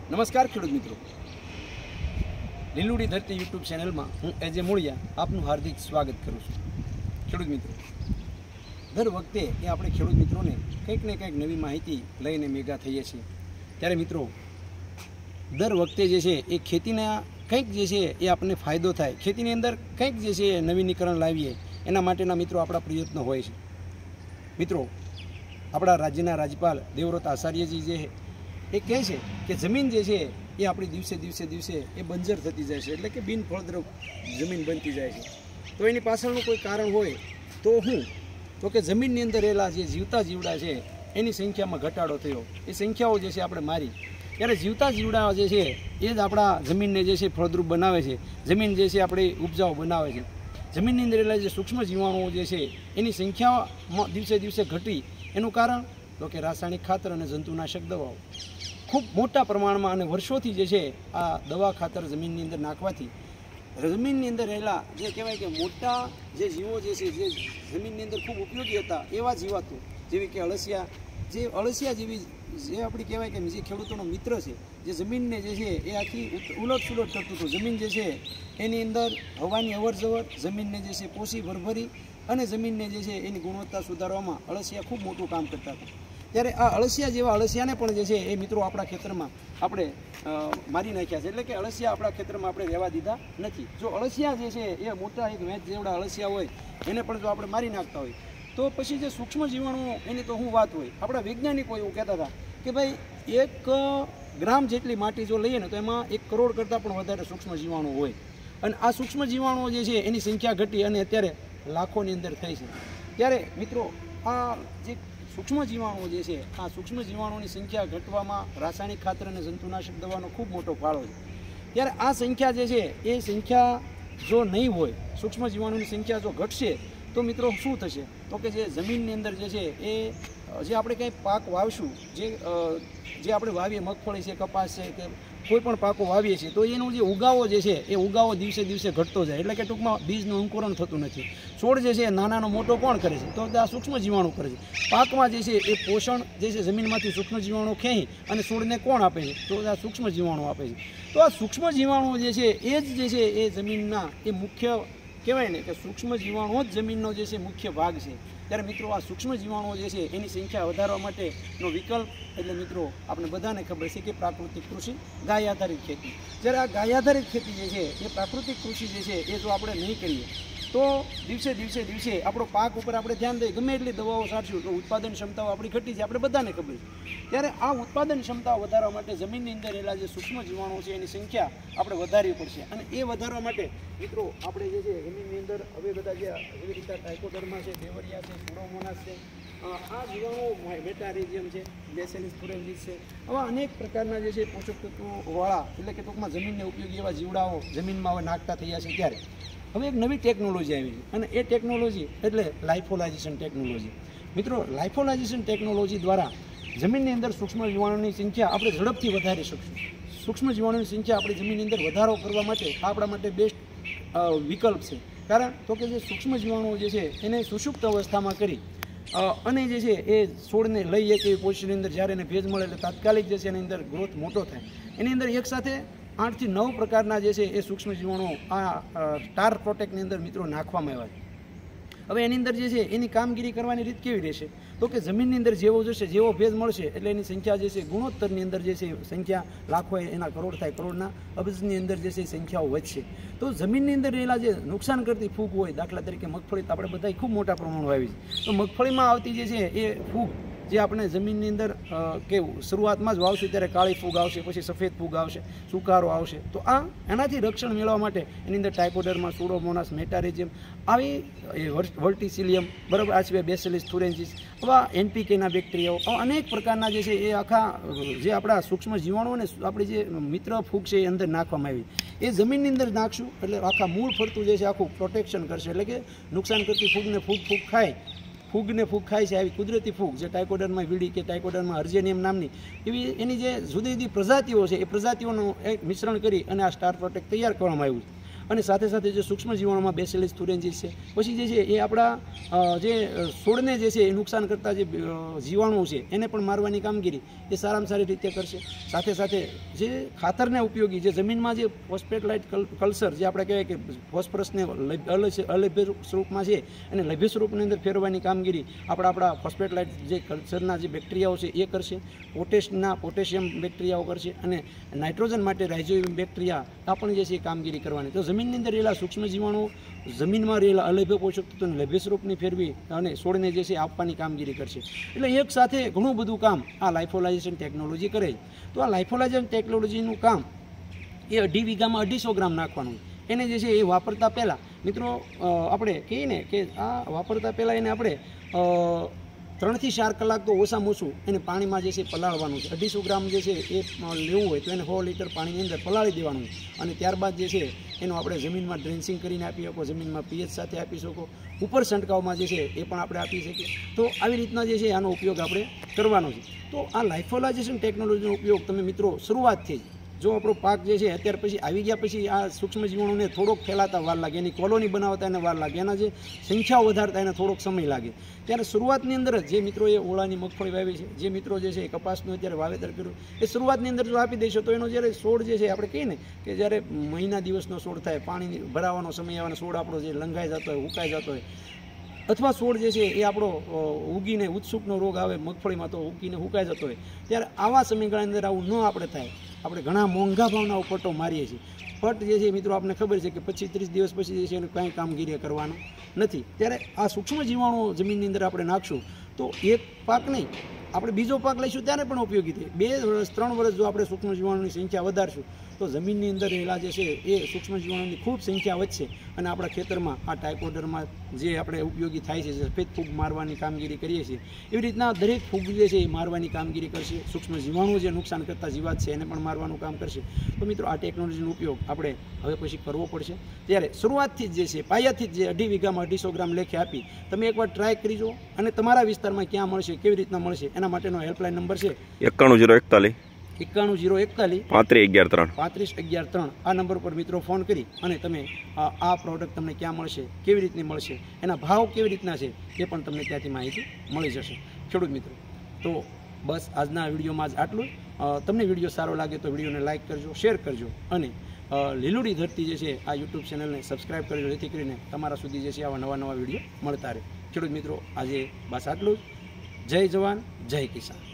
નમસ્કાર ખેડૂત મિત્રો, લીલુડી ધરતી યુટ્યુબ ચેનલમાં હું એજે મૂળિયા આપનું હાર્દિક સ્વાગત કરું છું. ખેડૂત મિત્રો, દર વખતે એ આપણે ખેડૂત મિત્રોને કંઈક ને કંઈક નવી માહિતી લઈને ભેગા થઈએ છીએ. ત્યારે મિત્રો, દર વખતે જે છે એ ખેતીના કંઈક જે છે એ આપણને ફાયદો થાય, ખેતીની અંદર કંઈક જે છે એ નવીનીકરણ લાવીએ એના માટેના મિત્રો આપણા પ્રયત્નો હોય છે. મિત્રો, આપણા રાજ્યના રાજ્યપાલ દેવવ્રત આચાર્યજી જે એ કહે છે કે જમીન જે છે એ આપણી દિવસે એ બંજર થતી જાય છે, એટલે કે બિનફળદ્રુપ જમીન બનતી જાય છે. તો એની પાછળનું કોઈ કારણ હોય તો કે જમીનની અંદર રહેલા જે જીવતા જીવડા છે એની સંખ્યામાં ઘટાડો થયો. એ સંખ્યાઓ જે છે આપણે મારી, ત્યારે જીવતા જીવડા જે છે એ જ આપણા જમીનને જે છે ફળદ્રુપ બનાવે છે, જમીન જે છે આપણે ઉપજાઉ બનાવે છે. જમીનની અંદર રહેલા જે સૂક્ષ્મ જીવાણુઓ જે છે એની સંખ્યામાં દિવસે ઘટી. એનું કારણ તો કે રાસાયણિક ખાતર અને જંતુનાશક દવાઓ ખૂબ મોટા પ્રમાણમાં અને વર્ષોથી જે છે આ દવા ખાતર જમીનની અંદર નાખવાથી જમીનની અંદર રહેલા જે કહેવાય કે મોટા જે જીવો જે છે જે જમીનની અંદર ખૂબ ઉપયોગી હતા એવા જીવાતો જેવી કે અળસિયા જેવી જે આપણી કહેવાય કે જે ખેડૂતોનો મિત્ર છે, જે જમીનને જે છે એ આખી ઉલટ કરતું હતું. જમીન જે છે એની અંદર હવાની અવરજવર, જમીનને જે છે પોષી ભરભરી અને જમીનને જે છે એની ગુણવત્તા સુધારવામાં અળસિયા ખૂબ મોટું કામ કરતા હતા. ત્યારે આ અળસિયા જેવા અળસિયાને પણ જે છે એ મિત્રો આપણા ખેતરમાં આપણે મારી નાખ્યા છે, એટલે કે અળસિયા આપણા ખેતરમાં આપણે રહેવા દીધા નથી. જો અળસિયા જે છે એ મોટા એક વેચ જેવડા અળસિયા હોય એને પણ જો આપણે મારી નાખતા હોય તો પછી જે સૂક્ષ્મ જીવાણુઓ એની તો શું વાત હોય. આપણા વૈજ્ઞાનિકો એવું કહેતા હતા કે ભાઈ 1 ગ્રામ જેટલી માટી જો લઈએ ને તો એમાં 1 કરોડ કરતાં પણ વધારે સૂક્ષ્મ જીવાણુ હોય. અને આ સૂક્ષ્મ જીવાણુઓ જે છે એની સંખ્યા ઘટી અને અત્યારે લાખોની અંદર થઈ છે. ત્યારે મિત્રો, આ જે સૂક્ષ્મ જીવાણુઓ જે છે આ સૂક્ષ્મ જીવાણુઓની સંખ્યા ઘટવામાં રાસાયણિક ખાતર અને જંતુનાશક દવાનો ખૂબ મોટો ફાળો છે. ત્યારે આ સંખ્યા જે છે એ સંખ્યા જો નહીં હોય, સૂક્ષ્મ જીવાણુની સંખ્યા જો ઘટશે તો મિત્રો શું થશે તો કે જે જમીનની અંદર જે છે એ જે આપણે કંઈ પાક વાવશું, જે આપણે વાવીએ, મગફળી છે, કપાસ છે કે કોઈ પણ પાકો વાવીએ છીએ તો એનો જે ઉગાવો જે છે એ ઉગાવો દિવસે ઘટતો જાય, એટલે કે ટૂંકમાં બીજનું અંકુરણ થતું નથી. છોડ જે છે નાનાનો મોટો કોણ કરે છે તો આ સૂક્ષ્મ જીવાણુ કરે છે. પાકમાં જે છે એ પોષણ જે છે જમીનમાંથી સૂક્ષ્મ જીવાણુ ખેંચી અને છોડને કોણ આપે છે તો આ સૂક્ષ્મ જીવાણુ આપે છે. તો આ સૂક્ષ્મ જીવાણુ જે છે એ જ જે છે એ જમીનના એ મુખ્ય કહેવાય ને કે સૂક્ષ્મ જીવાણુ જ જમીનનો જે છે મુખ્ય ભાગ છે. ત્યારે મિત્રો, આ સૂક્ષ્મ જીવાણુઓ જે છે એની સંખ્યા વધારવા માટેનો વિકલ્પ એટલે મિત્રો આપણે બધાને ખબર છે કે પ્રાકૃતિક કૃષિ, ગાય આધારિત ખેતી. જ્યારે આ ગાય આધારિત ખેતી જે છે એ પ્રાકૃતિક કૃષિ જે છે એ જો આપણે નહીં કરીએ તો દિવસે આપણો પાક ઉપર આપણે ધ્યાન દઈએ, ગમે એટલી દવાઓ છાંટશું તો ઉત્પાદન ક્ષમતાઓ આપણી ઘટી છે, આપણે બધાને ખબર છે. ત્યારે આ ઉત્પાદન ક્ષમતાઓ વધારવા માટે જમીનની અંદર રહેલા જે સૂક્ષ્મ જીવાણુઓ છે એની સંખ્યા આપણે વધારવી પડશે. અને એ વધારવા માટે મિત્રો આપણે જે છે જમીનની અંદર હવે બધા જે એવી રીતે ટ્રાઇકોડર્મા છે, બેવરિયા છે, સુડોમોનાસ છે, આ જીવાણુઓ મેટારેઝિયમ છે, બેસિલસ thuringiensis છે, આવા અનેક પ્રકારના જે છે પોષક તત્વોવાળા એટલે કે ટૂંકમાં જમીનને ઉપયોગી એવા જીવડાઓ જમીનમાં હવે નાખતા થયા છે. ત્યારે હવે એક નવી ટેકનોલોજી આવી છે અને એ ટેકનોલોજી એટલે લાઇફોલાઇઝેશન ટેકનોલોજી. મિત્રો, લાઇફોલાઇઝેશન ટેકનોલોજી દ્વારા જમીનની અંદર સૂક્ષ્મ જીવાણુની સંખ્યા આપણે ઝડપથી વધારી શકશું. સૂક્ષ્મ જીવાણુની સંખ્યા આપણી જમીનની અંદર વધારો કરવા માટે આપણા માટે બેસ્ટ વિકલ્પ છે. કારણ તો કે જે સૂક્ષ્મ જીવાણુઓ જે છે એને સુષુપ્ત અવસ્થામાં કરી અને જે છે એ છોડને લઈ એક એવી પોઝિશનની અંદર જ્યારે એને ભેજ મળે એટલે તાત્કાલિક જે છે એની અંદર ગ્રોથ મોટો થાય. એની અંદર એકસાથે 8 થી 9 પ્રકારના જે છે એ સૂક્ષ્મ જીવાણુઓ આ સ્ટાર પ્રોટેક્ટની અંદર મિત્રો નાખવામાં આવ્યા છે. હવે એની અંદર જે છે એની કામગીરી કરવાની રીત કેવી રહેશે તો કે જમીનની અંદર જેવો જશે, જેવો ભેજ મળશે એટલે એની સંખ્યા જે છે ગુણોત્તરની અંદર જે છે સંખ્યા લાખો એના કરોડ થાય, કરોડના અબજની અંદર જે છે સંખ્યાઓ વધશે. તો જમીનની અંદર રહેલા જે નુકસાન કરતી ફૂગ હોય, દાખલા તરીકે મગફળી તો આપણે બધા ખૂબ મોટા પ્રમાણમાં વાવી છે, તો મગફળીમાં આવતી જે છે એ ફૂગ જે આપણે જમીનની અંદર કે શરૂઆતમાં જ વાવશે ત્યારે કાળી ફૂગ આવશે, પછી સફેદ ફૂગ આવશે, સુકારો આવશે. તો એનાથી રક્ષણ મેળવવા માટે એની અંદર ટ્રાઇકોડર્મા, સુડોમોનાસ, મેટારેઝિયમ આવી વર્ટિસિલિયમ, બરાબર, આ સિવાય બેસિલસ thuringiensis, આવા NPKના બેક્ટેરિયાઓ, આવા અનેક પ્રકારના જે છે એ આખા જે આપણા સૂક્ષ્મ જીવાણુઓને આપણી જે મિત્ર ફૂગ છે એ અંદર નાખવામાં આવી. એ જમીનની અંદર નાખશું એટલે આખા મૂળ ફરતું જે છે આખું પ્રોટેક્શન કરશે, એટલે કે નુકસાન કરતી ફૂગને ફૂગ ખાય છે આવી કુદરતી ફૂગ જે ટાઇકોડર્મા વિડી કે ટાઇકોડર્મા અર્જેનિયમ નામની એવી એની જે જુદી જુદી પ્રજાતિઓ છે એ પ્રજાતિઓનું એક મિશ્રણ કરી અને આ સ્ટાર પ્રોટેક્ટ તૈયાર કરવામાં આવ્યું છે. અને સાથે સાથે જે સૂક્ષ્મ જીવાણુમાં બેસેલી સ્ટુરેન્જીસ છે, પછી જે છે એ આપણા જે છોડને જે છે એ નુકસાન કરતા જે જીવાણુઓ છે એને પણ મારવાની કામગીરી એ સારામાં સારી રીતે કરશે. સાથે સાથે જે ખાતરને ઉપયોગી જે જમીનમાં જે ફોસ્ફેટ લાઇટ કલ્ચર જે આપણે કહેવાય કે ફોસ્ફરસને અલભ્ય સ્વરૂપમાં છે અને લભ્ય સ્વરૂપની અંદર ફેરવવાની કામગીરી આપણા ફોસ્ફેટ લાઇટ જે કલ્ચરના જે બેક્ટેરિયાઓ છે એ કરશે. પોટેશિયમ બેક્ટેરિયાઓ કરશે અને નાઇટ્રોજન માટે રાઇઝોબિયમ બેક્ટેરિયા આ પણ જે છે એ કામગીરી કરવાની. તો જમીનની અંદર રહેલા સૂક્ષ્મ જીવાણુઓ જમીનમાં રહેલા અલભ્ય પોષક તત્વોને લભ્ય સ્વરૂપની ફેરવી અને છોડને જે છે આપવાની કામગીરી કરશે. એટલે એક સાથે ઘણું બધું કામ આ લાઇફોલાઇઝેશન ટેકનોલોજી કરે. તો આ લાઇફોલાઇઝેશન ટેકનોલોજીનું કામ એ 2.5 વીઘામાં 250 ગ્રામ નાખવાનું. એને જે છે એ વાપરતા પહેલાં મિત્રો આપણે કહીએ ને કે આ વાપરતા પહેલાં એને આપણે 3 થી 4 કલાક તો ઓછામાં ઓછું એને પાણીમાં જે છે પલાળવાનું છે. 250 ગ્રામ જે છે એ લેવું હોય તો એને 100 લીટર પાણીની અંદર પલાળી દેવાનું અને ત્યારબાદ જે છે એનું આપણે જમીનમાં ડ્રેન્સિંગ કરીને આપી શકો, જમીનમાં પીએચ સાથે આપી શકો, ઉપર છંટકાવમાં જે છે એ પણ આપણે આપી શકીએ. તો આવી રીતના જે છે આનો ઉપયોગ આપણે કરવાનો છે. તો આ લાઇફોલાઇઝેશન ટેકનોલોજીનો ઉપયોગ તમે મિત્રો શરૂઆતથી જો આપણો પાક જે છે અત્યાર પછી આવી ગયા પછી આ સૂક્ષ્મ જીવાણુને થોડોક ફેલાતા વાર લાગે, એની કોલોની બનાવતા એને વાર લાગે, એના જે સંખ્યાઓ વધારતા એને થોડોક સમય લાગે. ત્યારે શરૂઆતની અંદર જે મિત્રોએ ઓળાની મગફળી વાવી છે, જે મિત્રો જે છે એ કપાસનું અત્યારે વાવેતર કર્યું, એ શરૂઆતની અંદર જો આપી દેશો તો એનો જ્યારે છોડ જે છે આપણે કહીએ ને કે જ્યારે મહિના દિવસનો છોડ થાય, પાણી ભરાવાનો સમય આવે, છોડ આપણો જે લંઘાઈ જતો હોય, ઉકાઈ જતો હોય, અથવા છોડ જે છે એ આપણો ઉગીને ઉત્સુકનો રોગ આવે મગફળીમાં તો ઉગીને હુકાઈ જતો હોય, ત્યારે આવા સમયગાળાની અંદર આવું ન આપણે થાય. આપણે ઘણા મોંઘા ભાવના પટ્ટો મારીએ છીએ. પટ જે છે મિત્રો આપણને ખબર છે કે 25-30 દિવસ પછી જે છે એને કાંઈ કામગીરી કરવાનું નથી. ત્યારે આ સૂક્ષ્મ જીવાણુઓ જમીનની અંદર આપણે નાખશું તો એક પાક નહીં, આપણે બીજો પાક લઈશું ત્યારે પણ ઉપયોગી થાય. 2 વર્ષ 3 વર્ષ જો આપણે સૂક્ષ્મ જીવાણુની સંખ્યા વધારશું તો જમીનની અંદર રહેલા જે છે એ સૂક્ષ્મ જીવાણુની ખૂબ સંખ્યા વધશે અને આપણા ખેતરમાં આ ટાઇકોડર્મા જે આપણે ઉપયોગી થાય છે, સફેદ ફૂગ મારવાની કામગીરી કરીએ છીએ, એવી રીતના દરેક ફૂગ જે છે એ મારવાની કામગીરી કરશે. સૂક્ષ્મ જીવાણુઓ જે નુકસાન કરતા જીવાત છે એને પણ મારવાનું કામ કરશે. તો મિત્રો આ ટેકનોલોજીનો ઉપયોગ આપણે હવે પછી કરવો પડશે. ત્યારે શરૂઆતથી જ જે છે પાયાથી જ જે 2.5 વીઘામાં 250 ગ્રામ લેખે આપી તમે એકવાર ટ્રાય કરી જુઓ અને તમારા વિસ્તારમાં ક્યાં મળશે, કેવી રીતના મળશે એના માટેનો હેલ્પલાઇન નંબર છે 91041 91041 3511 આ નંબર પર મિત્રો ફોન કરી અને તમે આ પ્રોડક્ટ તમને ક્યાં મળશે, કેવી રીતની મળશે, એના ભાવ કેવી રીતના છે એ પણ તમને ત્યાંથી માહિતી મળી જશે. ખેડૂત મિત્રો, તો બસ આજના વિડીયોમાં જ આટલું. તમને વિડીયો સારો લાગે તો વિડીયોને લાઇક કરજો, શેર કરજો અને લીલુડી ધરતી જે છે આ યુટ્યુબ ચેનલને સબસ્ક્રાઈબ કરજો, જેથી કરીને તમારા સુધી જે છે આવા નવા વિડીયો મળતા રહે. ખેડૂત મિત્રો, આજે બસ આટલું જ. જય જવાન, જય કિસાન.